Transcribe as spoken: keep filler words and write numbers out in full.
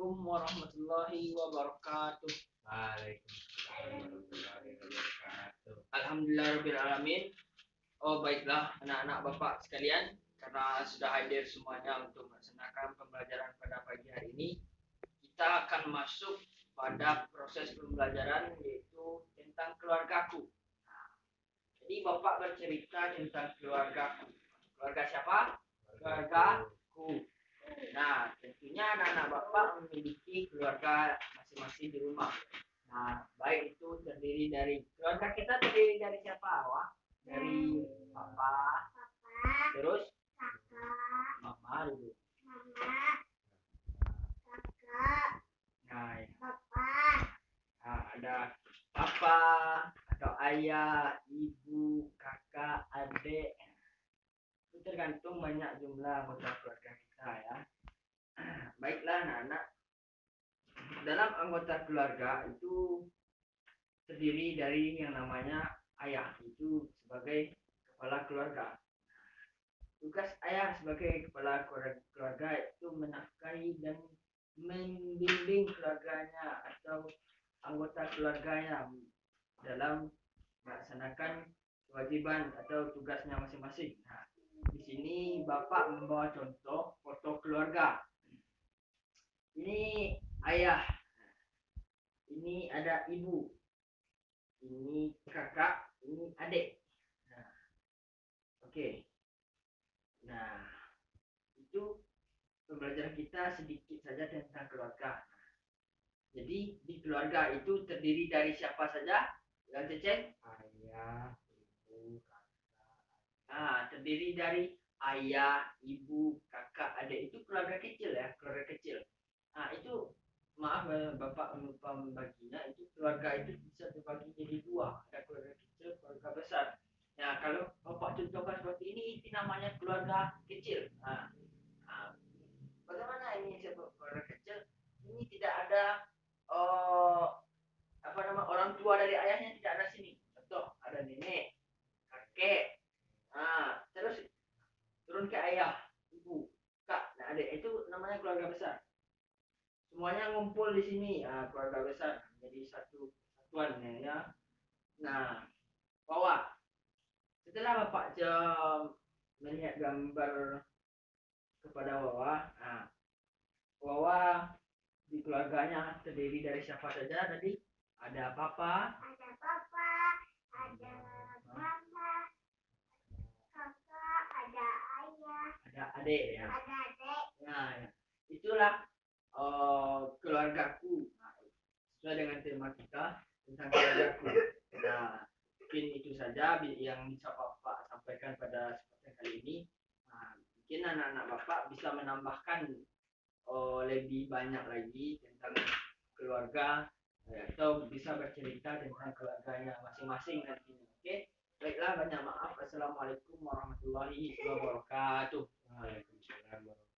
Assalamualaikum warahmatullahi wabarakatuh. Waalaikumsalam warahmatullahi wabarakatuh. Alhamdulillahirobbilalamin. Oh baiklah anak-anak bapak sekalian, karena sudah hadir semuanya untuk melaksanakan pembelajaran pada pagi hari ini, kita akan masuk pada proses pembelajaran yaitu tentang keluargaku. Nah, jadi bapak bercerita tentang keluargaku. Keluarga siapa? Keluargaku. Nah, tentunya anak-anak bapak memiliki keluarga masing-masing di rumah. Nah, baik itu terdiri dari keluarga kita terdiri dari siapa, Wak? Dari papa, Papa, terus kakak, mama dulu. mama, kakak, Nah, ya. papa, Nah, ada papa atau ayah, ibu, kakak, adik. Itu tergantung banyak jumlah anggota keluarga kita ya. Baiklah anak-anak, dalam anggota keluarga itu terdiri dari yang namanya ayah, itu sebagai kepala keluarga. Tugas ayah sebagai kepala keluarga itu menafkahi dan membimbing keluarganya atau anggota keluarganya dalam melaksanakan kewajiban atau tugasnya masing-masing. Nah, di sini Bapak membawa contoh foto keluarga. Ini ayah, ini ada ibu, ini kakak, ini adik. Nah, oke. Okay. Nah, itu pembelajaran kita sedikit saja tentang keluarga. Jadi di keluarga itu terdiri dari siapa saja? Yang Ceceng? Ayah, ibu, kakak. Nah, terdiri dari ayah, ibu, kakak, adik. Itu keluarga kecil ya, keluarga kecil. Nah, itu maaf Bapak lupa membaginya. Itu keluarga itu bisa terbagi jadi dua. Ada keluarga kecil, keluarga besar. Nah, kalau Bapak contohkan seperti ini, itu namanya keluarga kecil. Nah, nah bagaimana ini sebab keluarga kecil? Ini tidak ada uh, apa nama orang tua dari ayahnya tidak ada sini. Contoh, ada nenek, kakek, nah, terus turun ke ayah, ibu, kak, nah adik, itu namanya keluarga besar. Semuanya ngumpul di sini, nah, keluarga besar menjadi satu satuan ya. Nah, bahwa setelah Bapak jam melihat gambar kepada Wawa, nah, Wawa di keluarganya terdiri dari siapa saja tadi? Ada papa, ada papa, ada mama, kakak, ada ayah, ada adik ya. ada adik. Nah, ya. Itulah uh, keluargaku. Nah, sesuai dengan tema kita tentang keluargaku. Nah, mungkin itu saja yang bisa Bapak sampaikan pada kesempatan kali ini. Nah, mungkin anak-anak Bapak bisa menambahkan uh, lebih banyak lagi tentang keluarga atau bisa bercerita tentang keluarganya masing-masing nantinya. Oke, baiklah, banyak maaf. Assalamualaikum warahmatullahi wabarakatuh. Waalaikumsalam warahmatullahi wabarakatuh.